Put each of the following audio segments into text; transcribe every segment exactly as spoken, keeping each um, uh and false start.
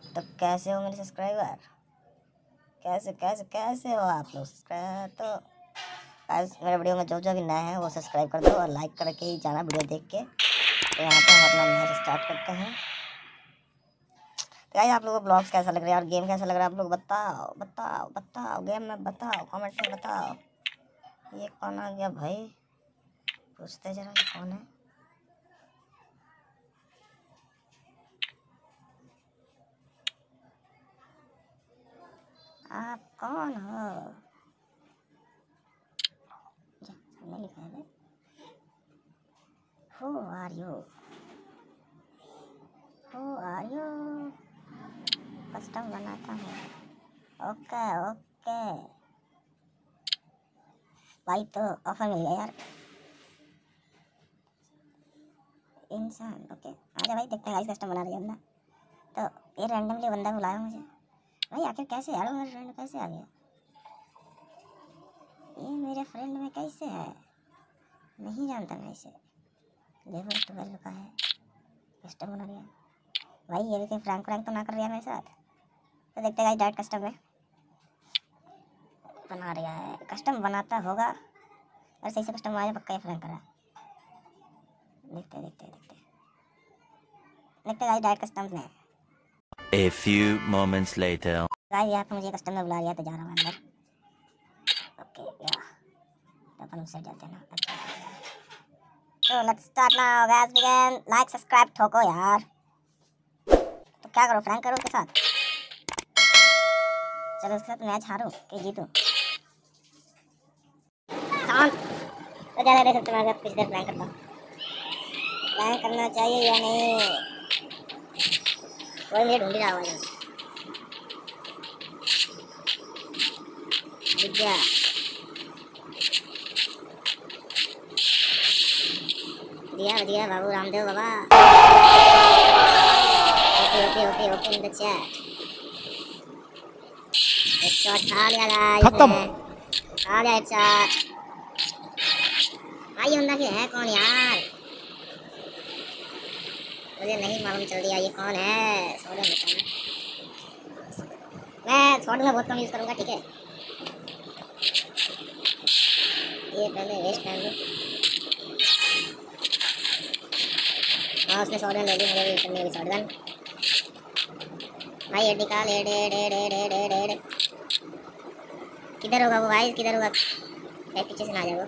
तो कैसे हो मेरे सब्सक्राइबर, कैसे कैसे कैसे हो आप लोग सब्सक्राइब। तो आज मेरे वीडियो में जो जो भी नए हैं वो सब्सक्राइब कर दो और लाइक करके ही जाना वीडियो देख के। तो यहाँ पे हम अपना मैच स्टार्ट करते हैं। तो गाइस आप लोगों को ब्लॉग्स कैसा लग रहा है और गेम कैसा लग रहा है आप लोग बताओ बताओ बताओ गेम में बताओ, कमेंट में बताओ। ये कौन आ गया भाई, पूछते जरा ये कौन है। आप कौन हो, सामने लिखा है who are you, who are you. Custom बनाता हूँ। ओके ओके भाई, तो ऑफर मिल गया यार इंसान। ओके आजा भाई, देखते हैं गाइस कस्टम बना रही है बंदा। तो ये रैंडमली बंदा बुलाया मुझे भाई, आखिर कैसे यार मेरे फ्रेंड कैसे आ गया, ये मेरे फ्रेंड में कैसे है, नहीं जानता मैं इसे। लेवल ट्वेल्व का है, कस्टम बना रहा भाई। ये भी कहीं फ्रैंक फ्रैंक तो ना कर रहा है मेरे साथ। तो देखते हैं डायरेक्ट कस्टम में बना रहा है, कस्टम बनाता होगा और सही से कस्टम आया पक्का ये फ्रैंक कर रहा है। देखते देखते देखते देखते गाइस डायरेक्ट कस्टम में। A few moments later. Guys यहाँ पे मुझे कस्टम में बुला रहा है तो जा रहा हूँ अंदर। ओके या तो अपन उससे जाते हैं ना। अच्छा तो let's start now guys, begin. Like subscribe ठोको यार। तो क्या करो, फ्रैंक करो उसके साथ। चलो उसके साथ मैच हारो कि जीतूं। शांत तो ज़्यादा देर सकते मैं कुछ देर फ्रैंक करता हूँ। फ्रैंक करना चाहिए या नहीं, कोई मुझे ढूंढ रहा है। विद्या दिया दिया बाबू रामदेव बाबा। Okay okay okay okay in the chat. एक शॉट खा लिया गाइस, खत्म। खा लिया एक शॉट। भाई बंदा फिर है कौन यार, मुझे नहीं मालूम चल दिया ये कौन है। सॉरी बताना, मैं शॉट में बहुत कम यूज़ करूँगा ठीक है। ये पहले वेस्ट कर लो। हाँ उसने शॉटगन ले ली, मुझे भी करनी होगी शॉटगन। भाई एड निकाल, ad ad ad ad ad ad ad किधर होगा वो भाई, किधर होगा भाई, पीछे से ना आ जाओ।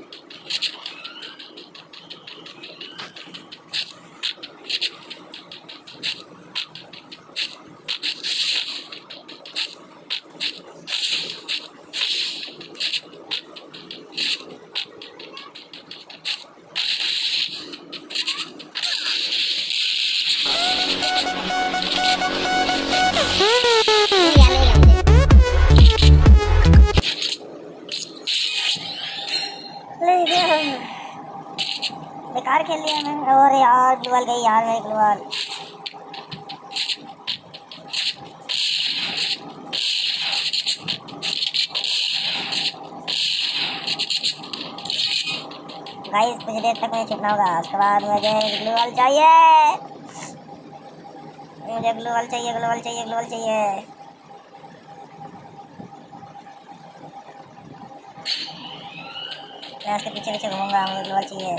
बेकार खेल लिया मैंने। और यार ग्लूवाल गई यार मेरी ग्लूवाल। गाइस कुछ देर तक मुझे छुपना होगा, उसके बाद मुझे ग्लूवाल चाहिए, मुझे ग्लूवाल चाहिए ग्लूवाल चाहिए ग्लूवाल चाहिए। मैं उसके पीछे पीछे घूमूंगा, मुझे ग्लूवाल चाहिए।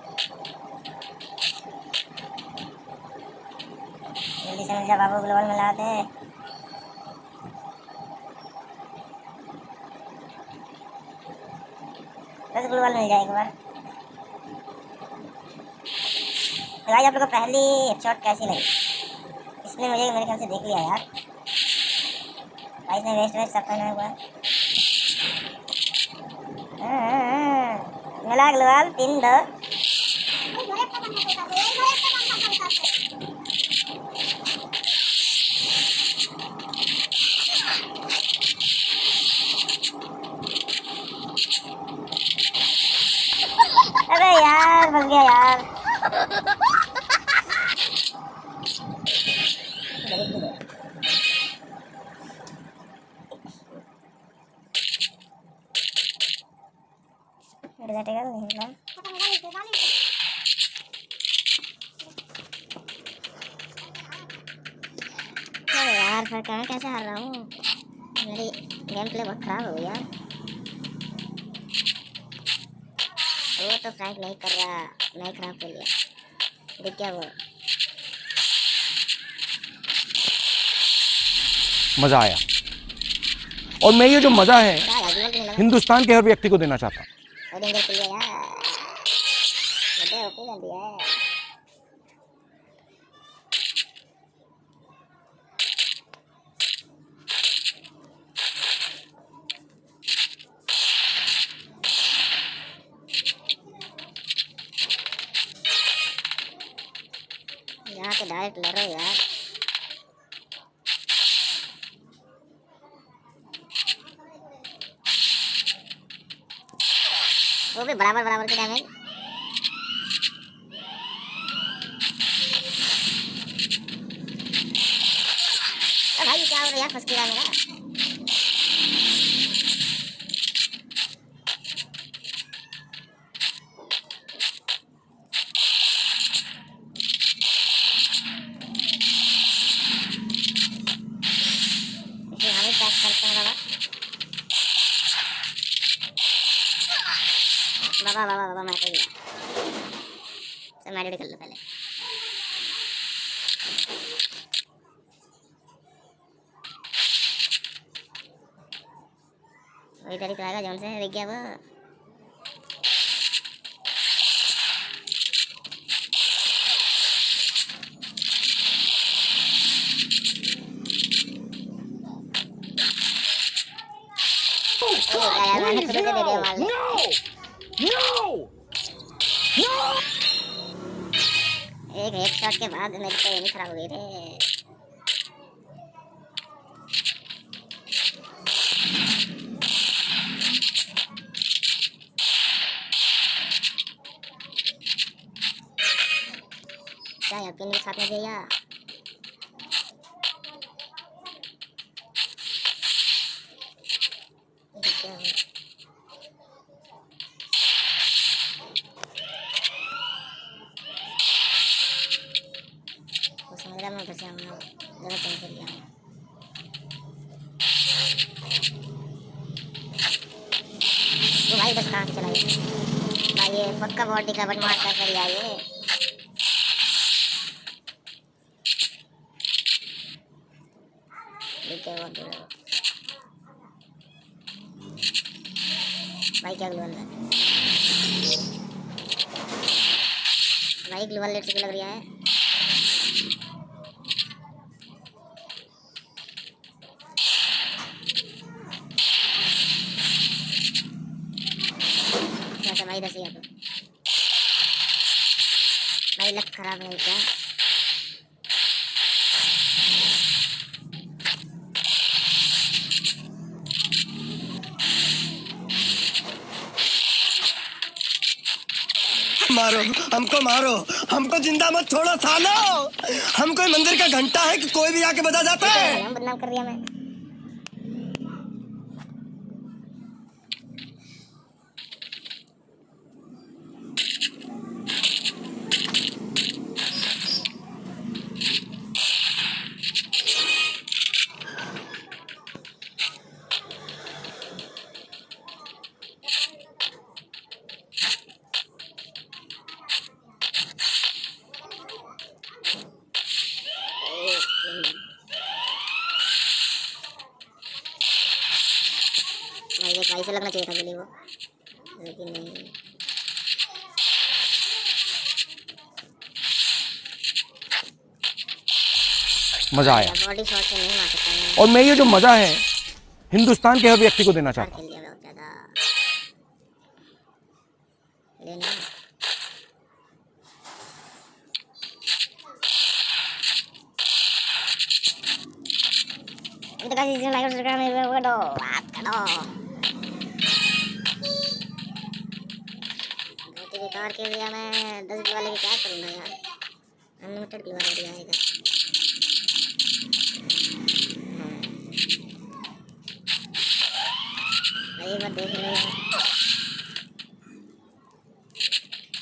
जल्दी से मिल जा बाबू, ग्लूवाल मिला दे। बस ग्लूवाल मिल जाए एक बार। तो गाइस आप लोगों को पहली हेडशॉट कैसी लगी, इसने मुझे मेरे ख्याल से देख लिया यार। गाइस ने वेस्ट वेस्ट सब पहना हुआ है। मिला ग्लूवाल तीन दो। अबे यार फंस गया यार। यार फिर मैं कैसे हार रहा हूँ? मेरी गेम प्ले बहुत खराब हो गई यार। वो तो फ्रैंक नहीं कर रहा, मैं खराब कर लिया। देख क्या वो मजा आया, और मैं ये जो मजा है क्या यार, जीवन तो नहीं लगा। हिंदुस्तान के हर व्यक्ति को देना चाहता हूँ। और डेंजर कर लिया यार, बड़े ओपी कर दिया है। यहाँ के डायरेक्ट लड़ो यार। वो भी बराबर बराबर के डैमेज। भाई क्या हो रहा है यार, फंस गया मेरा। इसे हम ही पैक करते हैं बाबा। बाबा बाबा बाबा मैं तो गया। चल मेडिट कर लो पहले। वही तरीका आएगा जौन से दिख गया वो। यार मैंने खुद से दे दिया मार ले। एक हेड शॉट के बाद मेरी तो नहीं खराब हो गई रे। क्या यार पिन के साथ में दिया। समझ रहा मैं उधर से आऊँगा, ज़्यादा कहीं से लिया। तो भाई बस कहाँ से चला ये भाई, ये पक्का बॉडी का बट मारता कर लिया ये। ठीक है वो बोलो भाई क्या ग्लू वाला भाई, ग्लू वाला लेट से लग रहा है। भाई दस तो भाई लक खराब है क्या? मारो हमको, मारो हमको, जिंदा मत छोड़ो सालो। हम कोई मंदिर का घंटा है कि कोई भी आके बजा जाता है। नाम बदनाम कर दिया मैं। भाई भाई से लगना चाहिए था गोली वो, लेकिन नहीं। मजा आया, बॉडी शॉट से नहीं मार सकता मैं। और मैं ये जो मजा है हिंदुस्तान के हर व्यक्ति को देना चाहता हूँ। खेल लिया बहुत ज़्यादा लेना। तो गाइस इसे लाइक और सब्सक्राइब मेरे को दो, बात करो। बहुत ही बेकार खेल लिया मैं। दस वाले की क्या करूँगा यार, अनलिमिटेड ग्लू वाला दिया इधर। एक बार देख लो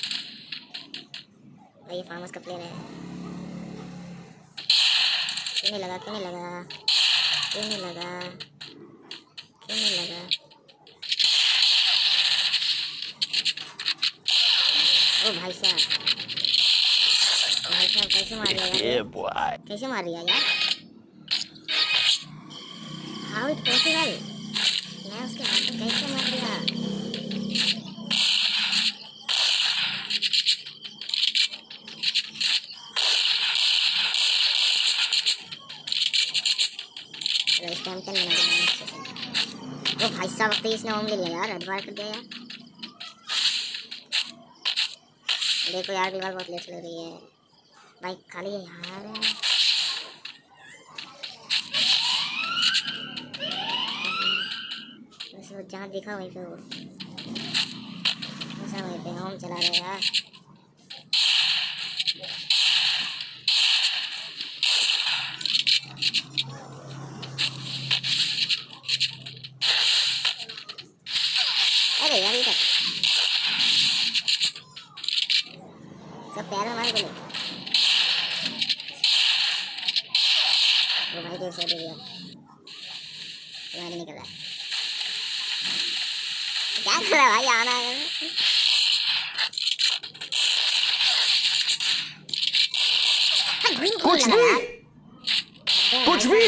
भाई, फार्मस का प्लेयर है। नहीं लगा, क्यों नहीं लगा, क्यों नहीं लगा, क्यों नहीं लगा? ओ भाई साहब, भाई साहब कैसे मार लिया यार? कैसे मार लिया यार? How it possible? मैं उसके हाथ में कैसे मार दिया? स्टैम्पन बना दिया। वो भाई साहब वक्त इसने होम ले लिया यार, अडवार कर दिया यार। देखो यार दीवार बहुत लेट लग रही है भाई, खाली है यार। बस वो जहाँ दिखा वहीं पे वो ऐसा वहीं पे होम चला रहे यार। अरे यार इधर सब पैर में मार बोले। वो भाई देख सकते हैं यार नहीं कर रहा है, क्या कर रहा है भाई? आना है कुछ भी कुछ भी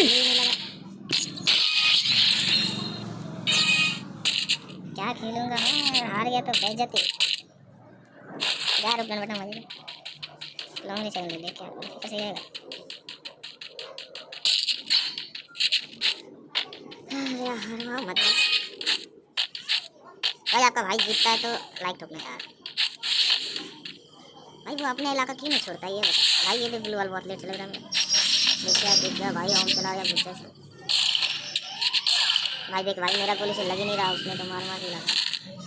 क्या खेलूंगा मैं, हार गया तो बेइज्जती यार। अपना बटन मजे लॉन्ग नहीं चलेंगे, देख क्या कैसे जाएगा। अरे यार मत भाई, आपका भाई जीतता है तो लाइक ठोकना यार। भाई वो अपने इलाका क्यों नहीं छोड़ता ये बता भाई। ये भी ब्लू वाल बहुत लेट चल रहा है। देख क्या देख क्या भाई, होम चला गया बुच्चे से भाई। देख भाई मेरा गोली से लग ही नहीं रहा, उसने तो मार मार के लगा।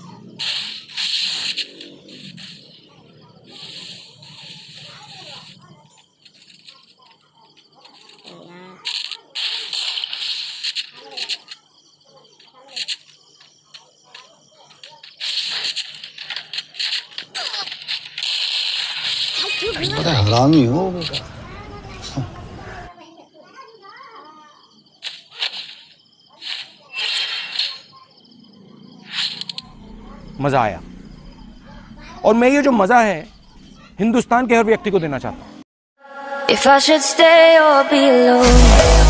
बड़ा हरामी हो बेटा। मजा आया, और मैं ये जो मजा है हिंदुस्तान के हर व्यक्ति को देना चाहता हूं। If I should stay or be alone